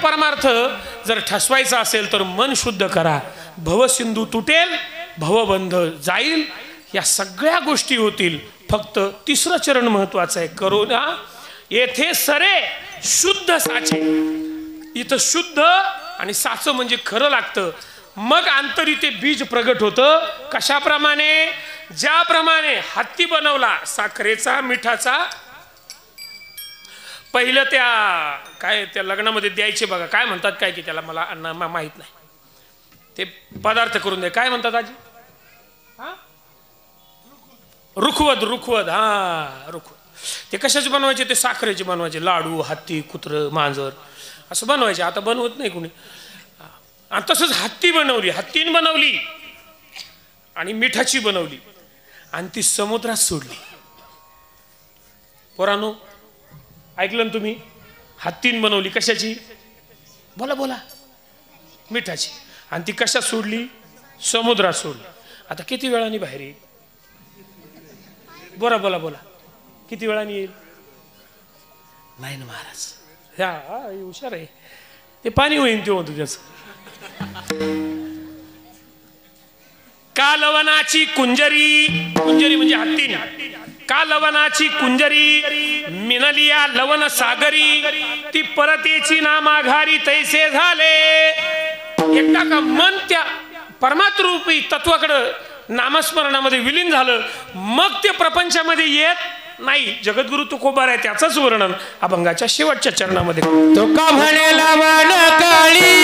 परमार्थ जर ठसवायचा असेल तर मन शुद्ध करा, भवसिंधू तुटेल, भवबंध जाईल, या सगळ्या गोष्टी होतील. फक्त तिसरं चरण महत्वाचं आहे, करुणा येथे सरे शुद्ध साचे. इथं शुद्ध आणि साचं म्हणजे खरं लागतं, मग आंतरी ते बीज प्रगट होतं. कशाप्रमाणे? ज्याप्रमाणे हत्ती बनवला साखरेचा मिठाचा, पहिलं त्या काय त्या लग्नामध्ये द्यायचे बघा, काय म्हणतात काय की त्याला, मला माहित नाही, ते पदार्थ करून दे, काय म्हणतात आजी? रुखवत. रुखवत, हा रुखवत. ते कशाचे बनवायचे? ते साखरेचे बनवायचे, लाडू, हत्ती, कुत्र, मांजर असं बनवायचे. आता बनवत नाही कुणी. आणि तसंच हत्ती बनवली, हत्तीने बनवली आणि मिठाची बनवली आणि ती समुद्रात सोडली. पोरांनो ऐकलं ना तुम्ही? हत्तीने बनवली कशाची? बोला बोला. मिठाची. आणि ती कशात सोडली? समुद्रात सोडली. आता किती वेळाने बाहेर येईल? बोला बोला बोला, किती वेळाने येईल? नाही ना महाराज, ह्या हुशार आहे, ते पाणी होईन तेव्हा तुझ्याच. का लवणाची कुंजरी, कुंजरी म्हणजे हत्तीने, का लवणाची कुंजरी मिनलिया लवण सागरी, ती परतेची ना माघारी तैसे झाले. एकटा का मन त्या परमात्मरूपी तत्वाकडं नामस्मरणामध्ये विलीन झालं, मग ते प्रपंचामध्ये येत नाही. जगद्गुरु तुकोबार आहे, त्याचंच वर्णन अभंगाच्या शेवटच्या चरणामध्ये. तो का म्हणे लवण काळी,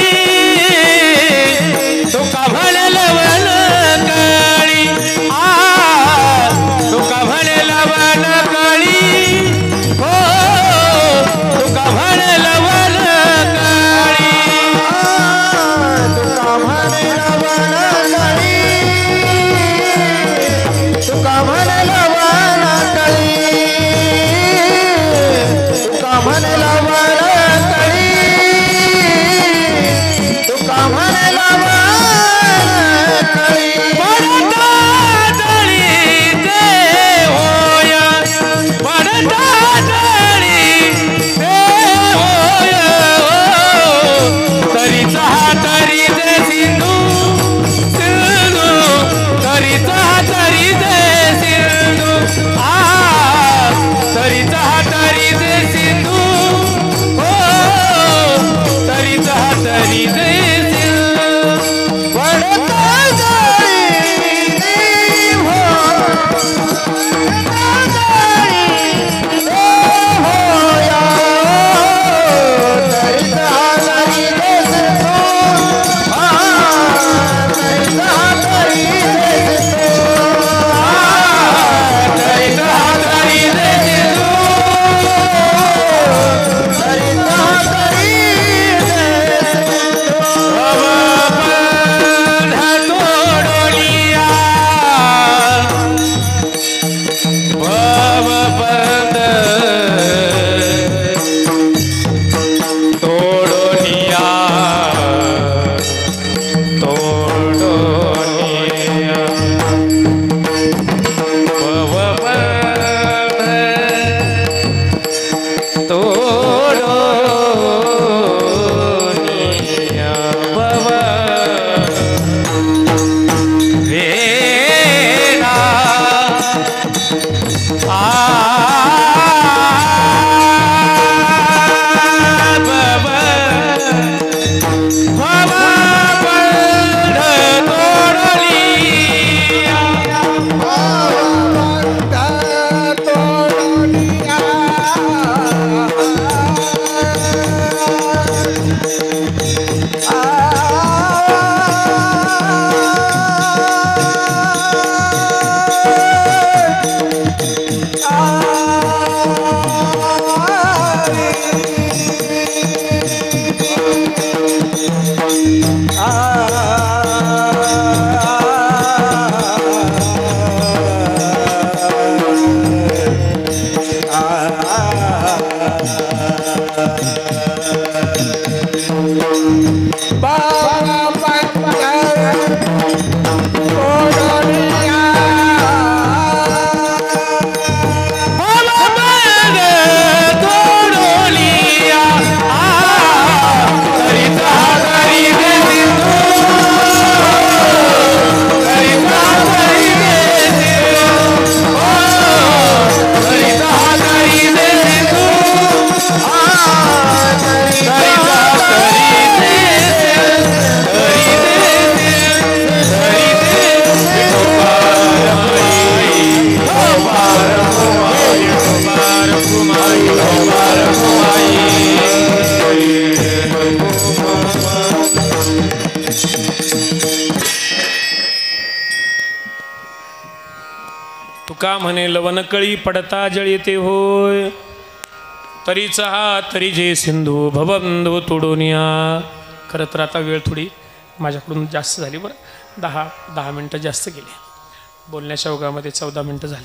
तो का म्हणे लवण काळी, तो का म्हणे लवण काळी, हो तो का म्हणे लवण काळी, तो का म्हणे लवण काळी, तो का म्हणे लवण काळी, तो का म्हणे लवण काळी, तो का म्हणे लवण काळी. पडता तळी ते होय, पडता तळी ते होय, तरीचा तरी ते सिंधू, सिंधू तरीचा तरी ते सिंधू, तरीचा तरी ते सिंधू, हो तरीचा तरी ते सिंधू. पडता का म्हणे लवणकळी पडता जळीते होय, तरीचा हा तरी जे सिंधू भवबंधू तोडून या. खरं तर आता वेळ थोडी माझ्याकडून जास्त झाली, बरं 10 मिनटं जास्त गेली. बोलण्याच्या ओघामध्ये 14 मिनटं झाले.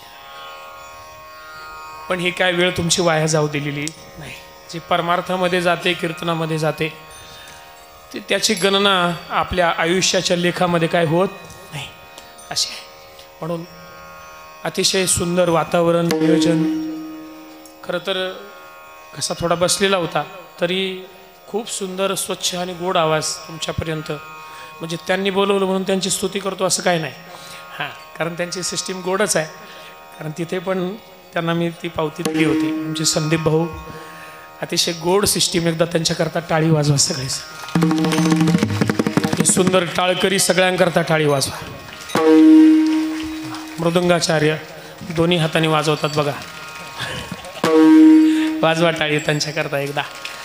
पण ही काय वेळ तुमची वाया जाऊ दिलेली नाही. जी परमार्थामध्ये जाते, कीर्तनामध्ये जाते, ते त्याची गणना आपल्या आयुष्याच्या लेखामध्ये काय होत नाही असे आहे. म्हणून अतिशय सुंदर वातावरण, नियोजन. खरं तर कसा थोडा बसलेला होता तरी खूप सुंदर स्वच्छ आणि गोड आवाज तुमच्यापर्यंत. म्हणजे त्यांनी बोलवलं म्हणून त्यांची स्तुती करतो असं काय नाही. हां, कारण त्यांची सिस्टीम गोडच आहे. कारण तिथे पण त्यांना मी ती पावती दिली होती. आमचे संदीप भाऊ, अतिशय गोड सिस्टीम. एकदा त्यांच्याकरता टाळी वाजवा सगळेच. सुंदर टाळकरी सगळ्यांकरता टाळी वाजवा. मृदंगाचार्य दोन्ही हाताने वाजवतात बघा. वाजवा टाळी त्यांच्याकरता एकदा.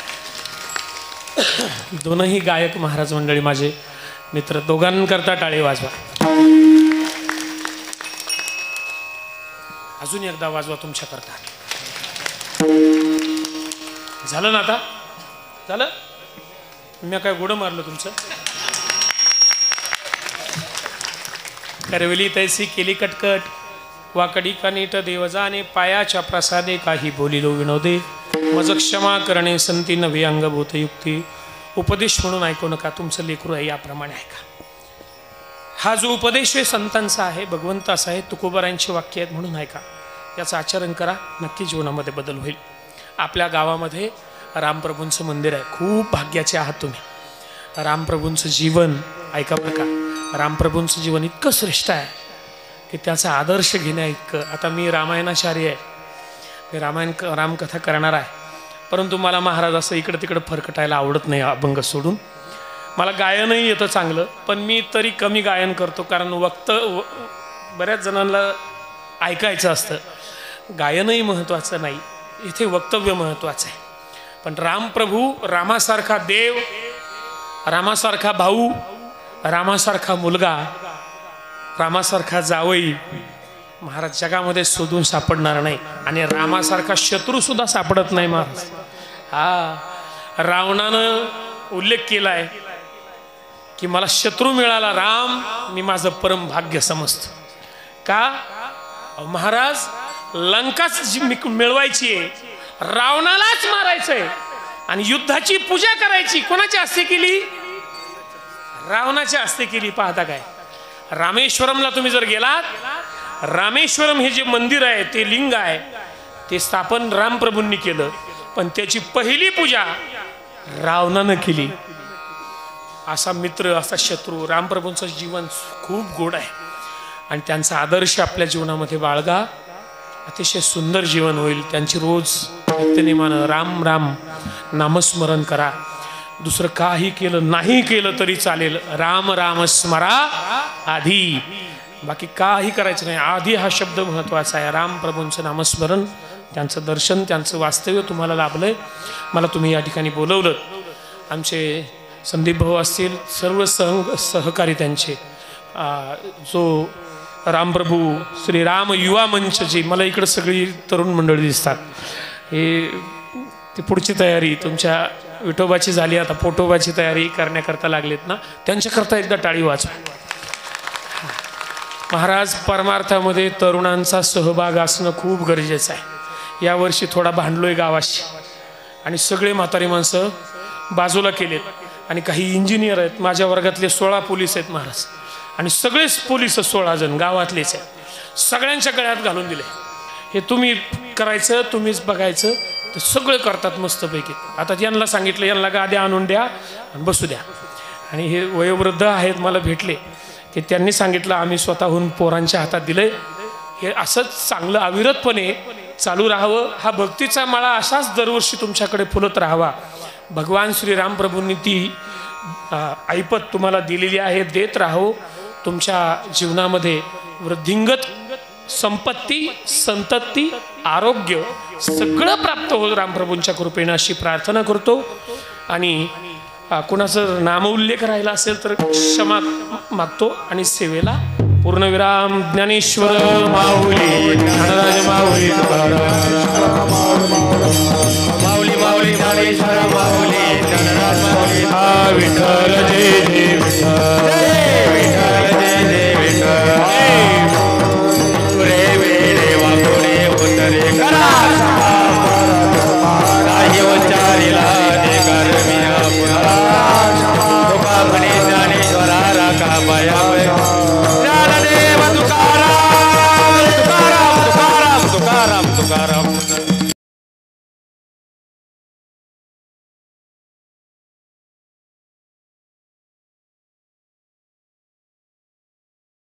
दोनही गायक महाराज मंडळी माझे मित्र, दोघांकरता टाळी वाजवा. अजून एकदा वाजवा तुमच्याकरता. झालं ना? आता झालं? मी काय गोडं मारलं तुमचं? करविली तैसी केली कटकट, वाकडी का नीट देव जाणे, पायाच्या प्रसादे काही बोलिलो विनोदे, मज क्षमा करणे संती नवी अंगभूत युक्ती, उपदेश म्हणून ऐकू नका. तुमचं लेकरू आहे याप्रमाणे ऐका. हा जो उपदेश आहे संतांचा आहे, भगवंताचा आहे, तुकोबारायांची वाक्य आहेत म्हणून ऐका. याचं आचरण करा, नक्की जीवनामध्ये बदल होईल. आपल्या गावामध्ये रामप्रभूंचं मंदिर आहे. खूप भाग्याचे आहात तुम्ही. रामप्रभूंचं जीवन ऐका बरं का. रामप्रभूंचं जीवन इतकं श्रेष्ठ आहे की त्याचा आदर्श घेण्या इतकं. आता मी रामायणाचार्य आहे, मी रामकथा करणार आहे, परंतु मला महाराज असं इकडं तिकडं फरकटायला आवडत नाही अभंग सोडून. मला गायनही येतं चांगलं, पण मी तरी कमी गायन करतो. कारण बऱ्याच जणांना ऐकायचं असतं. गायनही महत्त्वाचं नाही, इथे वक्तव्य महत्त्वाचं आहे. पण रामप्रभू, रामासारखा देव, रामासारखा भाऊ, रामासारखा मुलगा, रामासारखा जावई महाराज जगामध्ये शोधून सापडणार नाही. आणि रामासारखा शत्रू सुद्धा सापडत नाही महाराज. हा, रावणानं उल्लेख केला आहे की मला शत्रू मिळाला राम, मी माझं परम भाग्य समजतो. का महाराज, लंकाच मिळवायची आहे, रावणालाच मारायचंय आणि युद्धाची पूजा करायची. कोणाच्या हस्ते केली? रावणाच्या हस्ते केली. पाहता काय? रामेश्वरमला तुम्ही जर गेलात, रामेश्वरम हे जे मंदिर आहे, ते लिंग आहे, ते स्थापन रामप्रभूंनी केलं, पण त्याची पहिली पूजा रावणानं केली. असा मित्र, असा शत्रू. रामप्रभूंचं जीवन खूप गोड आहे आणि त्यांचा आदर्श आपल्या जीवनामध्ये बाळगा. अतिशय सुंदर जीवन होईल. त्यांची रोज नित्यनेमानं राम राम नामस्मरण करा. दुसरं काही केलं नाही केलं तरी चालेल. राम राम स्मरा आधी, बाकी काही करायचं नाही. आधी हा शब्द महत्त्वाचा आहे. रामप्रभूंचं नामस्मरण, त्यांचं दर्शन, त्यांचं वास्तव्य तुम्हाला लाभलंय. मला तुम्ही या ठिकाणी बोलवलं. आमचे संदीप भाऊ असतील, सर्व सहकारी त्यांचे, जो रामप्रभू श्रीराम युवा मंच, जी मला इकडं सगळी तरुण मंडळी दिसतात, हे ती पुढची तयारी तुमच्या विठोबाची झाली, आता पोटोबाची तयारी करण्याकरता लागलेत ना, त्यांच्याकरता एकदा टाळी वाजवा. महाराज, परमार्थामध्ये तरुणांचा सहभाग असणं खूप गरजेचं आहे. यावर्षी थोडा भांडलोय गावाशी आणि सगळे म्हातारी माणसं बाजूला केलेत आणि काही इंजिनियर आहेत. माझ्या वर्गातले 16 पोलीस आहेत महाराज, आणि सगळेच पोलीस 16 जण गावातलेच आहेत. सगळ्यांच्या गळ्यात घालून दिले. हे तुम्ही करायचं, तुम्हीच बघायचं. तर सगळे करतात मस्तपैकी. आता यांना सांगितलं, यांना गाद्या आणून द्या आणि बसू द्या. आणि हे वयोवृद्ध आहेत, मला भेटले की त्यांनी सांगितलं आम्ही स्वतःहून पोरांच्या हातात दिलंय. हे असंच चांगलं अविरतपणे चालू राहावं. हा भक्तीचा माळा असाच दरवर्षी तुमच्याकडे फुलत राहावा. भगवान श्रीरामप्रभूंनी ती ऐपत तुम्हाला दिलेली आहे, देत राहो. तुमच्या जीवनामध्ये वृद्धिंगत संपत्ती, संतती, आरोग्य सगळं प्राप्त हो रामप्रभूंच्या कृपेने, अशी प्रार्थना करतो. आणि कुणाचं नामोल्लेख राहिला असेल तर क्षमा मागतो आणि सेवेला पूर्णविराम ज्ञानेश्वर माऊली ज्ञानराज माऊली माऊली माऊली ज्ञानेश्वर माऊली ज्ञानराज माऊली विठ्ठल जय जय